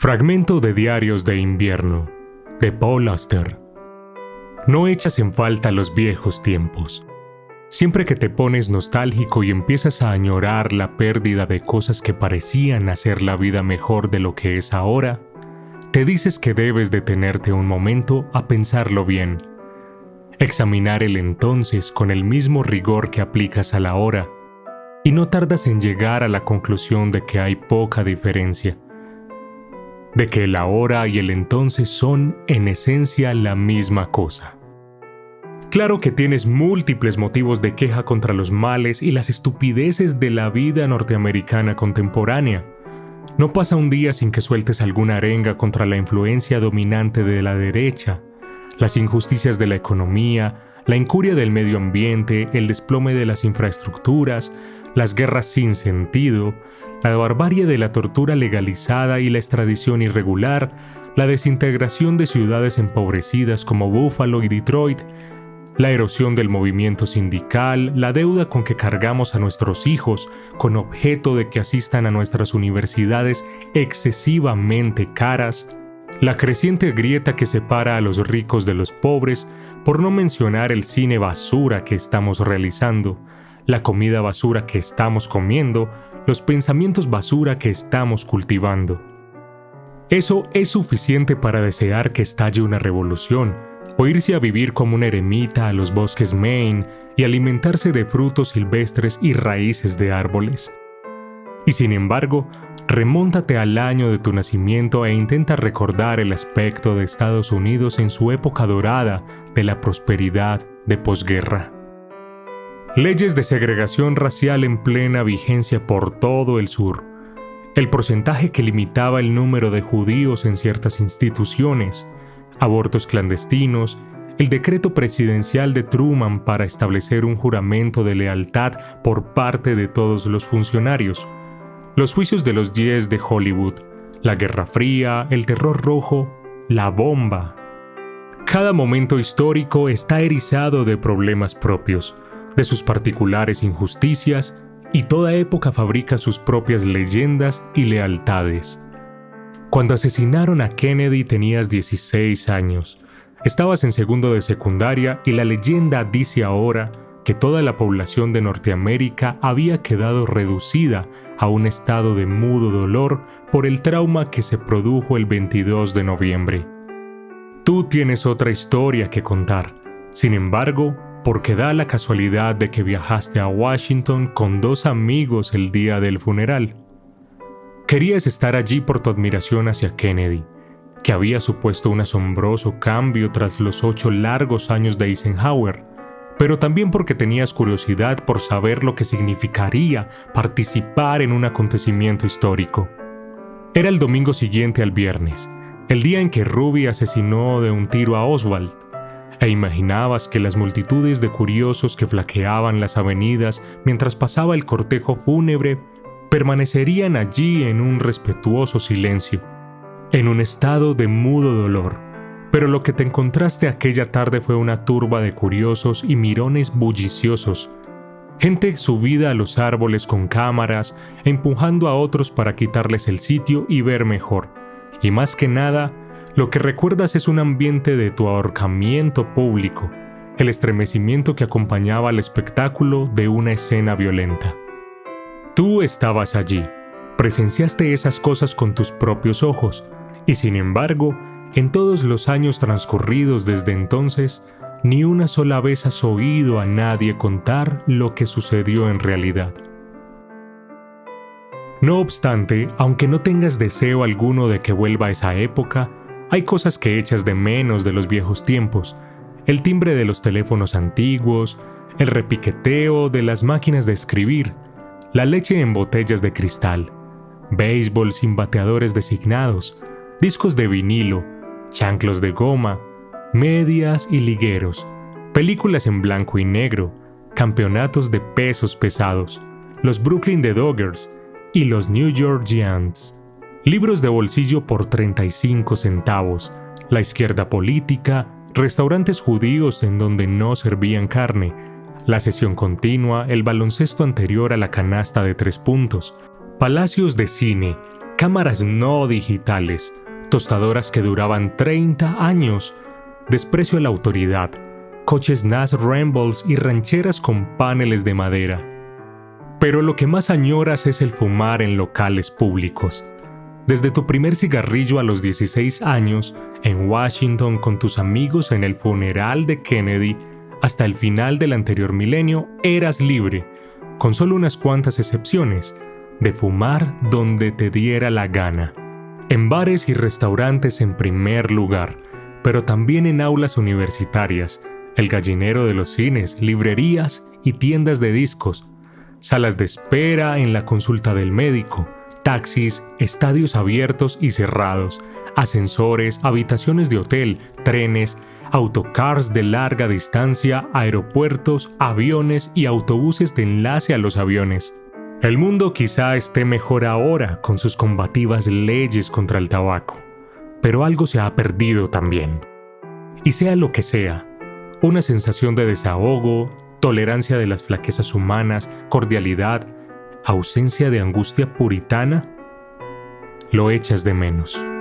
Fragmento de Diarios de Invierno, de Paul Auster. No echas en falta los viejos tiempos. Siempre que te pones nostálgico y empiezas a añorar la pérdida de cosas que parecían hacer la vida mejor de lo que es ahora, te dices que debes detenerte un momento a pensarlo bien. Examinar el entonces con el mismo rigor que aplicas a la hora, y no tardas en llegar a la conclusión de que hay poca diferencia. De que el ahora y el entonces son, en esencia, la misma cosa. Claro que tienes múltiples motivos de queja contra los males y las estupideces de la vida norteamericana contemporánea. No pasa un día sin que sueltes alguna arenga contra la influencia dominante de la derecha, las injusticias de la economía, la incuria del medio ambiente, el desplome de las infraestructuras, las guerras sin sentido, la barbarie de la tortura legalizada y la extradición irregular, la desintegración de ciudades empobrecidas como Buffalo y Detroit, la erosión del movimiento sindical, la deuda con que cargamos a nuestros hijos con objeto de que asistan a nuestras universidades excesivamente caras, la creciente grieta que separa a los ricos de los pobres, por no mencionar el cine basura que estamos realizando, la comida basura que estamos comiendo, los pensamientos basura que estamos cultivando. Eso es suficiente para desear que estalle una revolución, o irse a vivir como una eremita a los bosques Maine y alimentarse de frutos silvestres y raíces de árboles. Y sin embargo, remóntate al año de tu nacimiento e intenta recordar el aspecto de Estados Unidos en su época dorada de la prosperidad de posguerra. Leyes de segregación racial en plena vigencia por todo el sur. El porcentaje que limitaba el número de judíos en ciertas instituciones. Abortos clandestinos. El decreto presidencial de Truman para establecer un juramento de lealtad por parte de todos los funcionarios. Los juicios de los 10 de Hollywood. La Guerra Fría, el Terror Rojo, la bomba. Cada momento histórico está erizado de problemas propios, de sus particulares injusticias, y toda época fabrica sus propias leyendas y lealtades. Cuando asesinaron a Kennedy tenías 16 años. Estabas en segundo de secundaria y la leyenda dice ahora que toda la población de Norteamérica había quedado reducida a un estado de mudo dolor por el trauma que se produjo el 22 de noviembre. Tú tienes otra historia que contar. Sin embargo, porque da la casualidad de que viajaste a Washington con 2 amigos el día del funeral. Querías estar allí por tu admiración hacia Kennedy, que había supuesto un asombroso cambio tras los 8 largos años de Eisenhower, pero también porque tenías curiosidad por saber lo que significaría participar en un acontecimiento histórico. Era el domingo siguiente al viernes, el día en que Ruby asesinó de un tiro a Oswald, e imaginabas que las multitudes de curiosos que flaqueaban las avenidas mientras pasaba el cortejo fúnebre permanecerían allí en un respetuoso silencio, en un estado de mudo dolor, pero lo que te encontraste aquella tarde fue una turba de curiosos y mirones bulliciosos, gente subida a los árboles con cámaras, empujando a otros para quitarles el sitio y ver mejor, y más que nada, lo que recuerdas es un ambiente de tu ahorcamiento público, el estremecimiento que acompañaba al espectáculo de una escena violenta. Tú estabas allí, presenciaste esas cosas con tus propios ojos, y sin embargo, en todos los años transcurridos desde entonces, ni una sola vez has oído a nadie contar lo que sucedió en realidad. No obstante, aunque no tengas deseo alguno de que vuelva esa época, hay cosas que echas de menos de los viejos tiempos, el timbre de los teléfonos antiguos, el repiqueteo de las máquinas de escribir, la leche en botellas de cristal, béisbol sin bateadores designados, discos de vinilo, chanclos de goma, medias y ligueros, películas en blanco y negro, campeonatos de pesos pesados, los Brooklyn Dodgers y los New York Giants. Libros de bolsillo por 35 centavos, la izquierda política, restaurantes judíos en donde no servían carne, la sesión continua, el baloncesto anterior a la canasta de 3 puntos, palacios de cine, cámaras no digitales, tostadoras que duraban 30 años, desprecio a la autoridad, coches NAS Rambles y rancheras con paneles de madera. Pero lo que más añoras es el fumar en locales públicos. Desde tu primer cigarrillo a los 16 años, en Washington con tus amigos en el funeral de Kennedy, hasta el final del anterior milenio, eras libre, con solo unas cuantas excepciones, de fumar donde te diera la gana. En bares y restaurantes en primer lugar, pero también en aulas universitarias, el gallinero de los cines, librerías y tiendas de discos, salas de espera en la consulta del médico, taxis, estadios abiertos y cerrados, ascensores, habitaciones de hotel, trenes, autocars de larga distancia, aeropuertos, aviones y autobuses de enlace a los aviones. El mundo quizá esté mejor ahora con sus combativas leyes contra el tabaco, pero algo se ha perdido también. Y sea lo que sea, una sensación de desahogo, tolerancia de las flaquezas humanas, cordialidad, ausencia de angustia puritana, lo echas de menos.